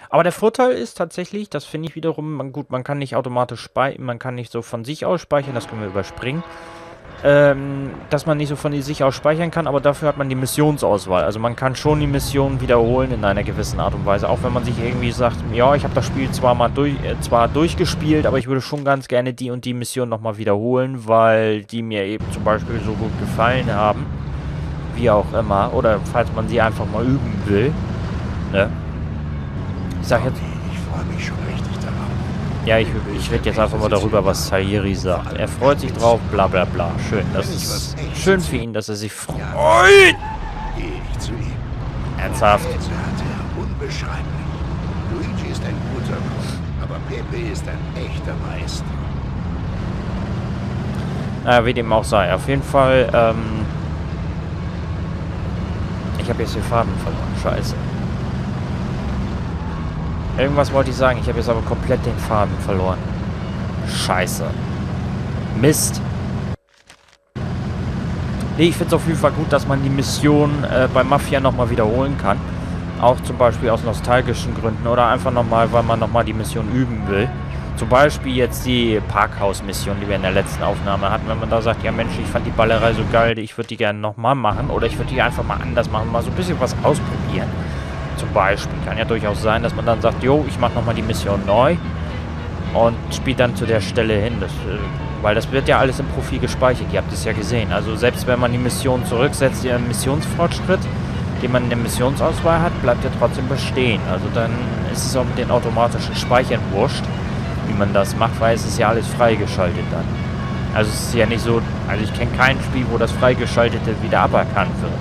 Aber der Vorteil ist tatsächlich, das finde ich wiederum, gut, man kann nicht automatisch speichern, man kann nicht so von sich aus speichern, das können wir überspringen. Dass man nicht so von sich aus speichern kann, aber dafür hat man die Missionsauswahl. Also man kann schon die Mission wiederholen in einer gewissen Art und Weise. Auch wenn man sich irgendwie sagt, ja, ich habe das Spiel zwar durchgespielt, aber ich würde schon ganz gerne die und die Mission nochmal wiederholen, weil die mir eben zum Beispiel so gut gefallen haben. Wie auch immer. Oder falls man sie einfach mal üben will. Ne? Ich sag jetzt... Ich freue mich schon richtig darauf. Ja, ich rede jetzt einfach mal darüber, was Sayeri sagt. Er freut sich drauf, bla bla bla. Schön. Das ist schön für ihn, dass er sich freut. Gehe ich zu ihm. Ernsthaft. Jetzt hat er unbeschreiblich. Luigi ist ein guter Koch, aber Pepe ist ein echter Meister. Naja, wie dem auch sei. Auf jeden Fall, ich habe jetzt die Farben verloren. Scheiße. Irgendwas wollte ich sagen. Ich habe jetzt aber komplett den Faden verloren. Scheiße. Mist. Nee, ich finde es auf jeden Fall gut, dass man die Mission bei Mafia nochmal wiederholen kann. Auch zum Beispiel aus nostalgischen Gründen. Oder einfach nochmal, weil man nochmal die Mission üben will. Zum Beispiel jetzt die Parkhaus-Mission, die wir in der letzten Aufnahme hatten. Wenn man da sagt, ja Mensch, ich fand die Ballerei so geil, ich würde die gerne nochmal machen. Oder ich würde die einfach mal anders machen, mal so ein bisschen was ausprobieren. Zum Beispiel. Kann ja durchaus sein, dass man dann sagt, jo, ich mache nochmal die Mission neu und spielt dann zu der Stelle hin. Weil das wird ja alles im Profil gespeichert. Ihr habt es ja gesehen. Also selbst wenn man die Mission zurücksetzt, der Missionsfortschritt, den man in der Missionsauswahl hat, bleibt ja trotzdem bestehen. Also dann ist es auch mit den automatischen Speichern wurscht, wie man das macht, weil es ist ja alles freigeschaltet dann. Also es ist ja nicht so, also ich kenne kein Spiel, wo das Freigeschaltete wieder aberkannt wird.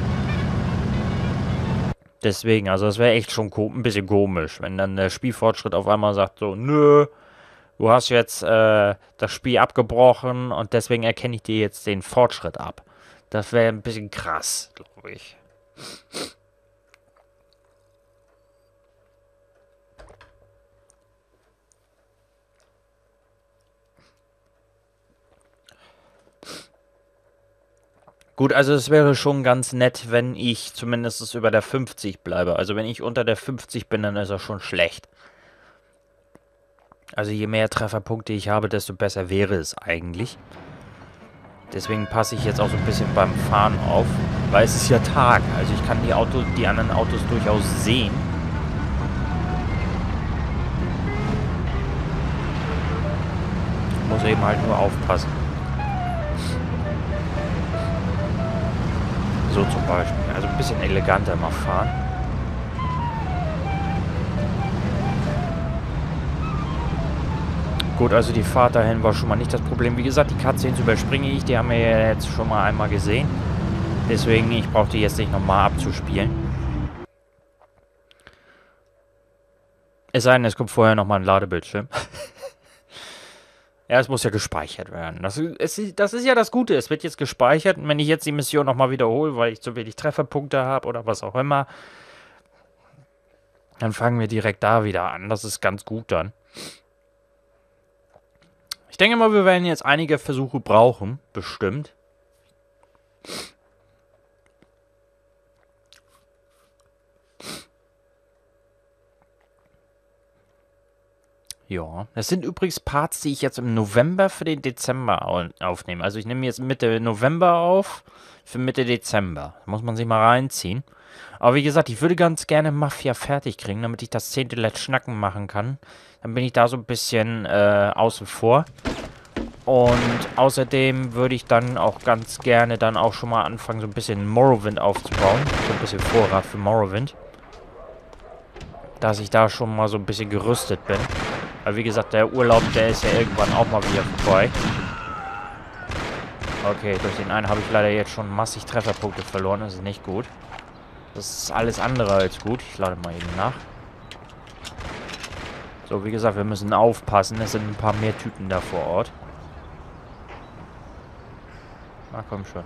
Deswegen, also das wäre echt schon ein bisschen komisch, wenn dann der Spielfortschritt auf einmal sagt so, nö, du hast jetzt das Spiel abgebrochen und deswegen erkenne ich dir jetzt den Fortschritt ab. Das wäre ein bisschen krass, glaube ich. Gut, also es wäre schon ganz nett, wenn ich zumindest über der 50 bleibe. Also wenn ich unter der 50 bin, dann ist das schon schlecht. Also je mehr Trefferpunkte ich habe, desto besser wäre es eigentlich. Deswegen passe ich jetzt auch so ein bisschen beim Fahren auf. Weil es ist ja Tag. Also ich kann die anderen Autos durchaus sehen. Ich muss eben halt nur aufpassen. So zum Beispiel. Also ein bisschen eleganter mal fahren. Gut, also die Fahrt dahin war schon mal nicht das Problem. Wie gesagt, die Cutscenes überspringe ich. Die haben wir ja jetzt schon mal einmal gesehen. Deswegen, ich brauche die jetzt nicht nochmal abzuspielen. Es sei denn, es kommt vorher nochmal ein Ladebildschirm. Ja, es muss ja gespeichert werden. Das ist ja das Gute. Es wird jetzt gespeichert. Und wenn ich jetzt die Mission nochmal wiederhole, weil ich zu wenig Trefferpunkte habe oder was auch immer, dann fangen wir direkt da wieder an. Das ist ganz gut dann. Ich denke mal, wir werden jetzt einige Versuche brauchen. Bestimmt. Ja, das sind übrigens Parts, die ich jetzt im November für den Dezember aufnehme. Also ich nehme jetzt Mitte November auf für Mitte Dezember. Da muss man sich mal reinziehen. Aber wie gesagt, ich würde ganz gerne Mafia fertig kriegen, damit ich das 10. Let's Schnacken machen kann. Dann bin ich da so ein bisschen außen vor. Und außerdem würde ich dann auch ganz gerne dann auch schon mal anfangen, so ein bisschen Morrowind aufzubauen. So ein bisschen Vorrat für Morrowind. Dass ich da schon mal so ein bisschen gerüstet bin. Weil wie gesagt, der Urlaub, der ist ja irgendwann auch mal wieder vorbei. Okay, durch den einen habe ich leider jetzt schon massig Trefferpunkte verloren. Das ist nicht gut. Das ist alles andere als gut. Ich lade mal eben nach. So, wie gesagt, wir müssen aufpassen. Es sind ein paar mehr Typen da vor Ort. Na komm schon.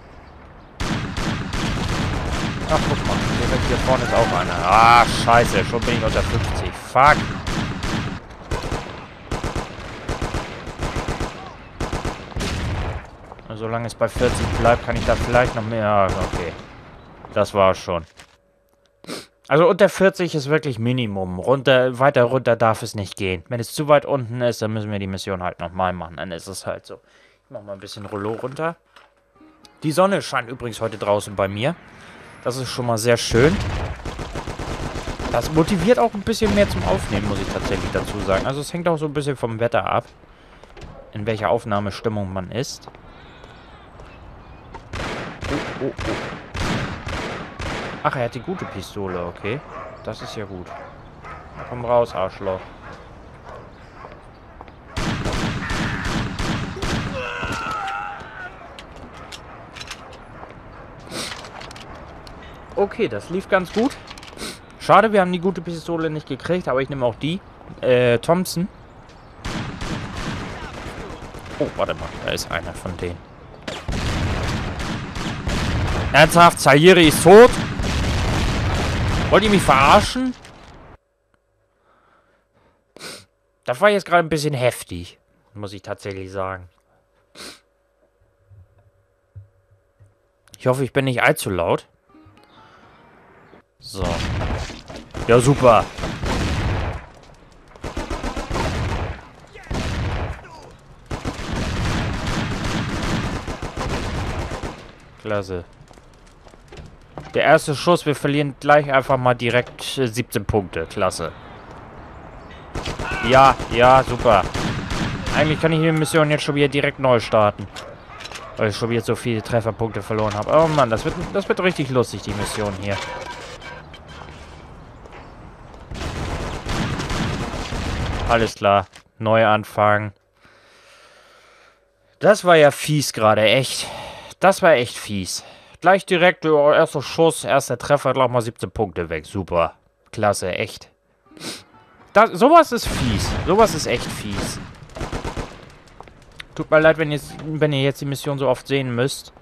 Ach, guck mal. Hier vorne ist auch einer. Ah, scheiße. Schon bin ich unter 50. Fuck. Solange es bei 40 bleibt, kann ich da vielleicht noch mehr... Okay. Das war's schon. Also unter 40 ist wirklich Minimum. Weiter runter darf es nicht gehen. Wenn es zu weit unten ist, dann müssen wir die Mission halt nochmal machen. Dann ist es halt so. Ich mach mal ein bisschen Rollo runter. Die Sonne scheint übrigens heute draußen bei mir. Das ist schon mal sehr schön. Das motiviert auch ein bisschen mehr zum Aufnehmen, muss ich tatsächlich dazu sagen. Also es hängt auch so ein bisschen vom Wetter ab, in welcher Aufnahmestimmung man ist. Oh, oh, oh. Ach, er hat die gute Pistole, okay. Das ist ja gut. Na, komm raus, Arschloch. Okay, das lief ganz gut. Schade, wir haben die gute Pistole nicht gekriegt, aber ich nehme auch die. Thompson. Oh, warte mal, da ist einer von denen. Ernsthaft, Sayiri ist tot? Wollt ihr mich verarschen? Das war jetzt gerade ein bisschen heftig, muss ich tatsächlich sagen. Ich hoffe, ich bin nicht allzu laut. So. Ja, super. Klasse. Der erste Schuss, wir verlieren gleich einfach mal direkt 17 Punkte. Klasse. Ja, ja, super. Eigentlich kann ich die Mission jetzt schon wieder direkt neu starten. Weil ich schon wieder so viele Trefferpunkte verloren habe. Oh Mann, das wird richtig lustig, die Mission hier. Alles klar. Neuanfang. Das war ja fies gerade, echt. Das war echt fies. Gleich direkt, erster Schuss, erster Treffer, gleich mal 17 Punkte weg. Super. Klasse, echt. Sowas ist fies. Sowas ist echt fies. Tut mir leid, wenn ihr jetzt die Mission so oft sehen müsst.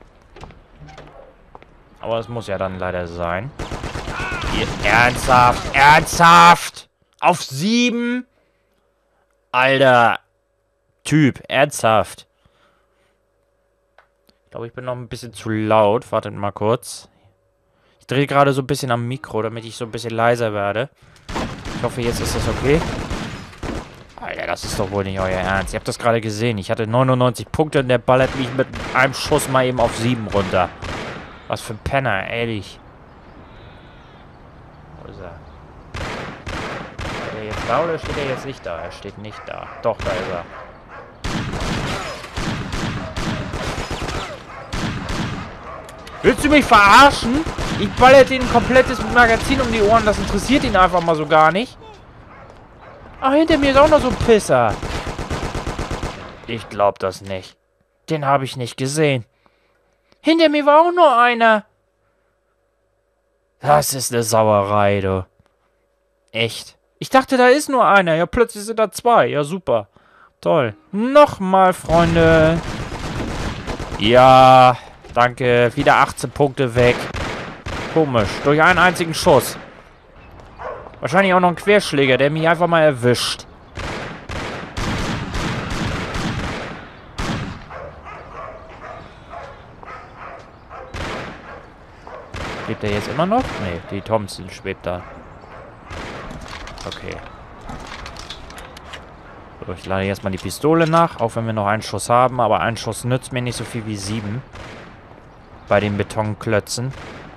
Aber es muss ja dann leider sein. Hier, ernsthaft, ernsthaft! Auf 7? Alter. Typ, ernsthaft. Ich glaube, ich bin noch ein bisschen zu laut. Wartet mal kurz. Ich drehe gerade so ein bisschen am Mikro, damit ich so ein bisschen leiser werde. Ich hoffe, jetzt ist das okay. Alter, das ist doch wohl nicht euer Ernst. Ihr habt das gerade gesehen. Ich hatte 99 Punkte und der ballert mich mit einem Schuss mal eben auf 7 runter. Was für ein Penner, ehrlich. Wo ist er? Steht er jetzt da oder steht er jetzt nicht da? Er steht nicht da. Doch, da ist er. Willst du mich verarschen? Ich baller dir ein komplettes Magazin um die Ohren. Das interessiert ihn einfach mal so gar nicht. Ach, hinter mir ist auch noch so ein Pisser. Ich glaub das nicht. Den habe ich nicht gesehen. Hinter mir war auch nur einer. Das ist eine Sauerei, du. Echt. Ich dachte, da ist nur einer. Ja, plötzlich sind da 2. Ja, super. Toll. Nochmal, Freunde. Ja, danke. Wieder 18 Punkte weg. Komisch. Durch einen einzigen Schuss. Wahrscheinlich auch noch ein Querschläger, der mich einfach mal erwischt. Lebt er jetzt immer noch? Nee, die Thompson schwebt da. Okay. So, ich lade jetzt mal die Pistole nach, auch wenn wir noch einen Schuss haben. Aber ein Schuss nützt mir nicht so viel wie 7. Bei den Betonklötzen.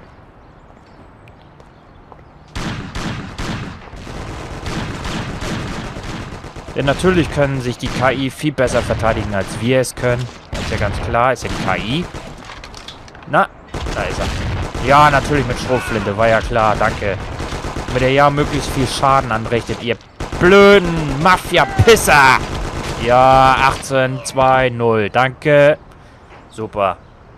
Denn natürlich können sich die KI viel besser verteidigen, als wir es können. Ist ja ganz klar, ist ja die KI. Na, da ist er. Ja, natürlich mit Schrotflinte, war ja klar, danke. Mit der ja möglichst viel Schaden anrichtet, ihr blöden Mafia-Pisser. Ja, 18, 2, 0, danke. Super.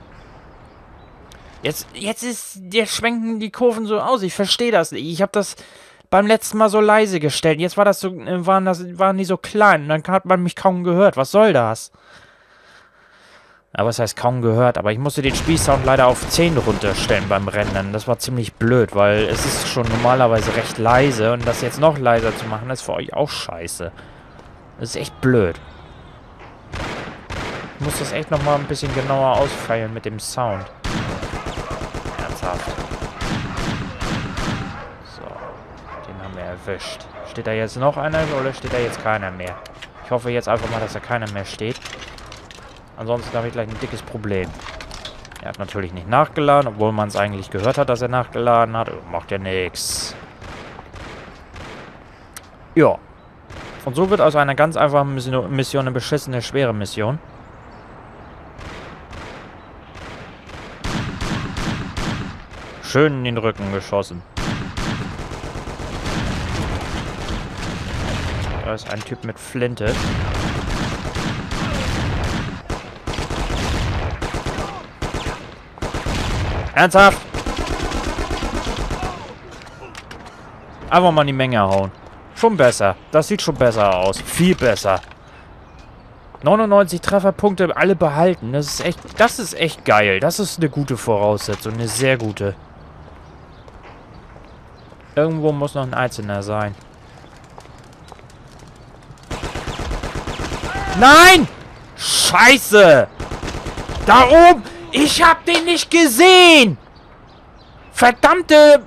Jetzt schwenken die Kurven so aus, ich verstehe das nicht. Ich habe das beim letzten Mal so leise gestellt. Jetzt waren die so klein und dann hat man mich kaum gehört. Was soll das? Aber was heißt kaum gehört? Aber ich musste den Spielsound leider auf 10 runterstellen beim Rennen. Das war ziemlich blöd, weil es ist schon normalerweise recht leise. Und das jetzt noch leiser zu machen, ist für euch auch scheiße. Das ist echt blöd. Ich muss das echt nochmal ein bisschen genauer ausfeilen mit dem Sound. Ernsthaft. So. erwischt. Steht da jetzt noch einer oder steht da jetzt keiner mehr? Ich hoffe jetzt einfach mal, dass da keiner mehr steht. Ansonsten habe ich gleich ein dickes Problem. Er hat natürlich nicht nachgeladen, obwohl man es eigentlich gehört hat, dass er nachgeladen hat. Macht ja nichts. Ja. Und so wird aus einer ganz einfachen Mission eine beschissene, schwere Mission. Schön in den Rücken geschossen. Da ist ein Typ mit Flinte. Ernsthaft? Einfach mal in die Menge hauen. Schon besser. Das sieht schon besser aus. Viel besser. 99 Trefferpunkte, alle behalten. Das ist echt geil. Das ist eine gute Voraussetzung. Eine sehr gute. Irgendwo muss noch ein Einzelner sein. Nein! Scheiße! Da oben! Ich hab den nicht gesehen! Verdammte...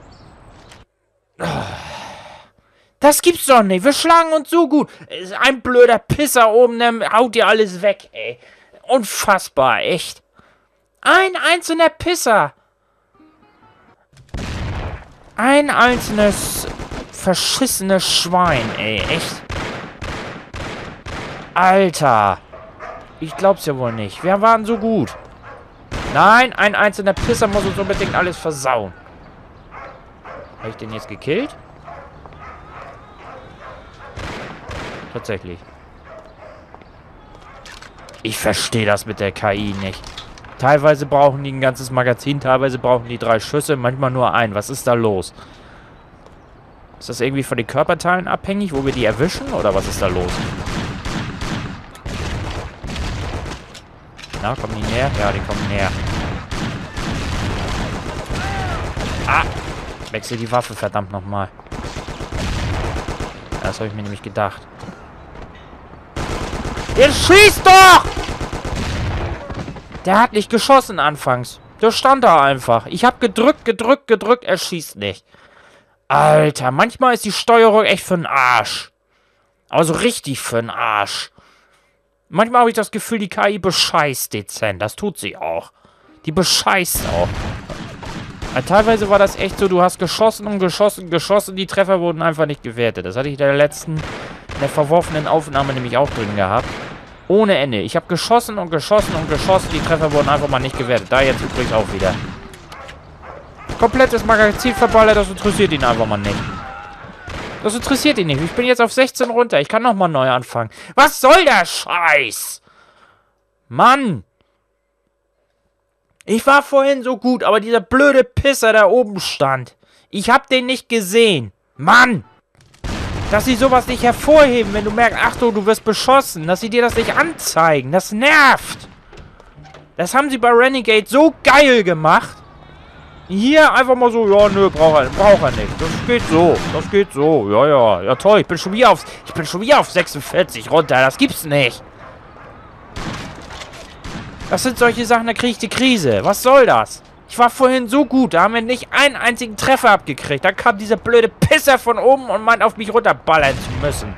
Das gibt's doch nicht. Wir schlagen uns so gut. Ein blöder Pisser oben, der haut dir alles weg, ey. Unfassbar, echt. Ein einzelner Pisser. Ein einzelnes verschissenes Schwein, ey. Echt. Alter. Ich glaub's ja wohl nicht. Wir waren so gut. Nein, ein einzelner Pisser muss uns unbedingt alles versauen. Habe ich den jetzt gekillt? Tatsächlich. Ich verstehe das mit der KI nicht. Teilweise brauchen die ein ganzes Magazin, teilweise brauchen die 3 Schüsse, manchmal nur ein. Was ist da los? Ist das irgendwie von den Körperteilen abhängig, wo wir die erwischen? Oder was ist da los? Na, kommen die näher? Ja, die kommen näher. Ah! Wechsel die Waffe, verdammt nochmal. Das habe ich mir nämlich gedacht. Ihr schießt doch! Der hat nicht geschossen anfangs. Der stand da einfach. Ich habe gedrückt, er schießt nicht. Alter, manchmal ist die Steuerung echt für den Arsch. Also richtig für den Arsch. Manchmal habe ich das Gefühl, die KI bescheißt dezent. Das tut sie auch. Die bescheißt auch. Ja, teilweise war das echt so, du hast geschossen und geschossen, die Treffer wurden einfach nicht gewertet. Das hatte ich in der verworfenen Aufnahme nämlich auch drin gehabt. Ohne Ende. Ich habe geschossen und geschossen, die Treffer wurden einfach mal nicht gewertet. Da jetzt übrigens auch wieder. Komplettes Magazin verballert, das interessiert ihn einfach mal nicht. Das interessiert ihn nicht. Ich bin jetzt auf 16 runter. Ich kann nochmal neu anfangen. Was soll der Scheiß? Mann! Ich war vorhin so gut, aber dieser blöde Pisser da oben stand. Ich hab den nicht gesehen. Mann! Dass sie sowas nicht hervorheben, wenn du merkst, Achtung, du wirst beschossen. Dass sie dir das nicht anzeigen. Das nervt. Das haben sie bei Renegade so geil gemacht. Hier einfach mal so, ja, nö, braucht er nicht. Das geht so. Ja, toll, ich bin schon wieder auf 46 runter. Das gibt's nicht. Das sind solche Sachen, da kriege ich die Krise. Was soll das? Ich war vorhin so gut, da haben wir nicht einen einzigen Treffer abgekriegt. Da kam dieser blöde Pisser von oben und meint, auf mich runterballern zu müssen.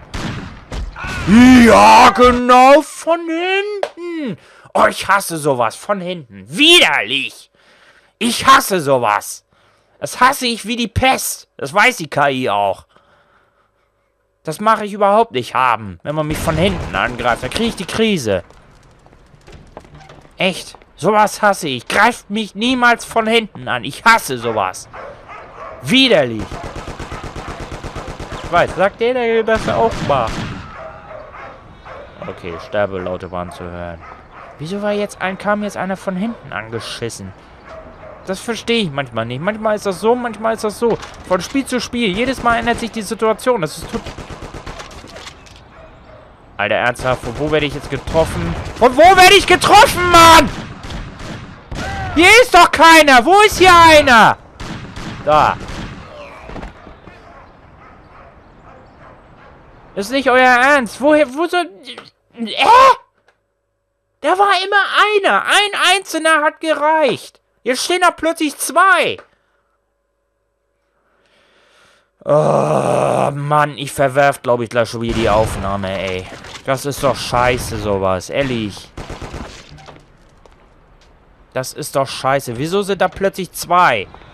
Ja, genau, von hinten. Oh, ich hasse sowas, von hinten. Widerlich. Ich hasse sowas. Das hasse ich wie die Pest. Das weiß die KI auch. Das mache ich überhaupt nicht haben, wenn man mich von hinten angreift. Da kriege ich die Krise. Echt. Sowas hasse ich. Greift mich niemals von hinten an. Ich hasse sowas. Widerlich. Ich weiß, sagt der das auch mal. Okay, Sterbelaute waren zu hören. Wieso kam jetzt einer von hinten angeschissen? Das verstehe ich manchmal nicht. Manchmal ist das so, manchmal ist das so. Von Spiel zu Spiel. Jedes Mal ändert sich die Situation. Das ist Alter, ernsthaft, von wo werde ich jetzt getroffen? Von wo werde ich getroffen, Mann? Hier ist doch keiner. Wo ist hier einer? Da. Ist nicht euer Ernst. Wo soll... Da war immer einer. Ein Einzelner hat gereicht. Jetzt stehen da plötzlich 2. Oh, Oh Mann, ich verwerf, glaube ich, gleich schon wieder die Aufnahme, ey. Das ist doch scheiße, sowas. Ehrlich. Das ist doch scheiße. Wieso sind da plötzlich 2?